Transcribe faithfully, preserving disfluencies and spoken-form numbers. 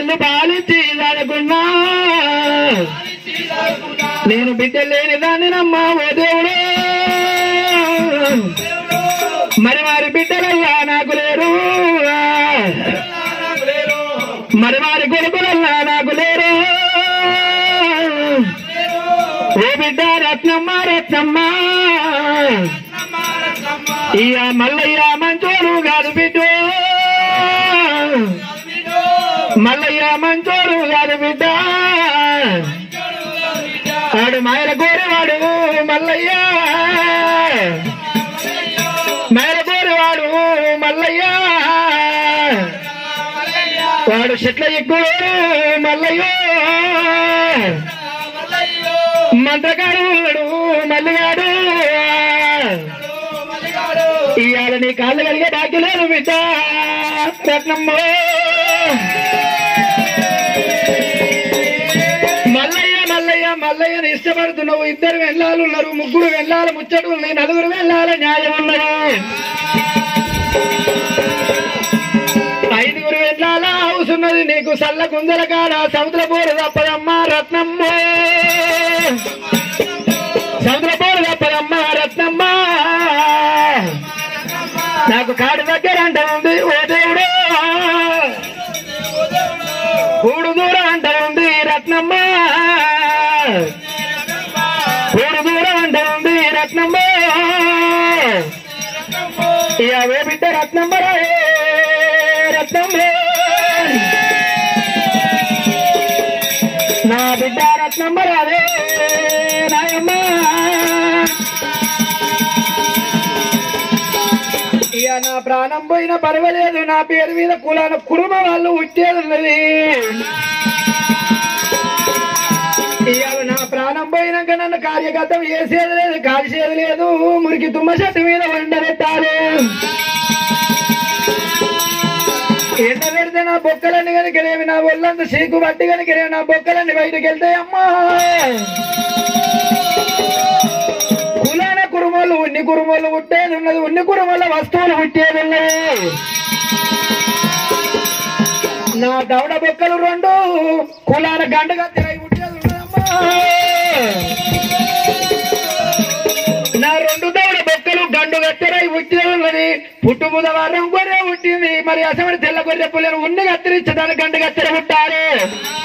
కళ్ళు పాలించి దానుకున్నా నేను బిడ్డ లేని దాన్ని నమ్మా ఓ దేవుడు మరి వారి బిడ్డలల్లా నాకు లేరు మరి వారి కొడుకులల్లా నాకు లేరు ఓ బిడ్డ రత్నమ్మ రత్నమ్మ ఇయ మల్లయ్య మంచోడు కాదు బిడ్డ మల్లయ్య మంచోడు కాదు బిడ్డ ఆడు మాయల కోరేవాడు మల్లయ్య మాయల కోరేవాడు మల్లయ్య వాడు చెట్ల ఎక్కువ మల్లయ్య మంత్రగాడు ఉన్నాడు మల్లిగాడు ఇవాళ నీ కాళ్ళు కలిగే డాక్యులేదు బిడ్డ రత్నమ్మ మల్లయ్య మల్లయ్య మల్లయ్యని ఇష్టపడుతున్నావు ఇద్దరు వెళ్ళాలు ఉన్నారు ముగ్గురు వెళ్ళాలి ముచ్చట ఉన్నాయి నలుగురు వెళ్ళాలి న్యాయం ఉన్నది ఐదుగురు వెళ్ళాలా హౌస్ ఉన్నది నీకు సల్ల గుంజల కాడ సముద్ర పోరు తప్పదమ్మ రత్నమ్మ సముద్ర పోరు తప్పదమ్మ రత్నమ్మ నాకు కాడు దగ్గర అంట ఉంది ఓ దేవుడు ఊడు దూరం అంట ఉంది రత్నమ్మ ఊడు దూరం అంట ఉంది రత్నమ్మ ఇవే బిడ్డ రత్నమ్మ రాయే రత్నమ్మ నా బిడ్డ రత్నమ్మ రాదే నాయమ్మ ఇక నా ప్రాణం పోయినా పర్వాలేదు నా పేరు మీద కులాన కురుమ వాళ్ళు ఉట్టేది ఉన్నది ఇవాళ నా ప్రాణం పోయినాక నన్ను కార్యకర్తం చేసేది లేదు కాల్చేది లేదు మురికి తుమ్మ చెట్టు మీద వండబెట్టాలి ఎండ పెడితే నా బొక్కలన్నీ కనుకనేవి నా ఒళ్ళంతా చీకు బట్టి కనుకనేవి నా బొక్కలన్నీ బయటకు వెళ్తాయి అమ్మా కులాన కురుమలు ఉన్ని కురుమలు ఉట్టేది ఉన్నది ఉన్ని కురుమల వస్తువులు ఉట్టేది ఉన్నది నా దవడ బొక్కలు రెండు కులాన గంటగా తిరగి ఉట్టేది ఉన్నదమ్మా నా రెండు దవడ బొక్కలు గండు గత్తెరై ఉట్టేది ఉన్నది పుట్టు బుధవారం గొర్రె ఉట్టింది మరి అసమని తెల్ల గొర్రె పుల్లని ఉన్ని కత్తిరించడానికి గండు గత్తెర పుట్టాలి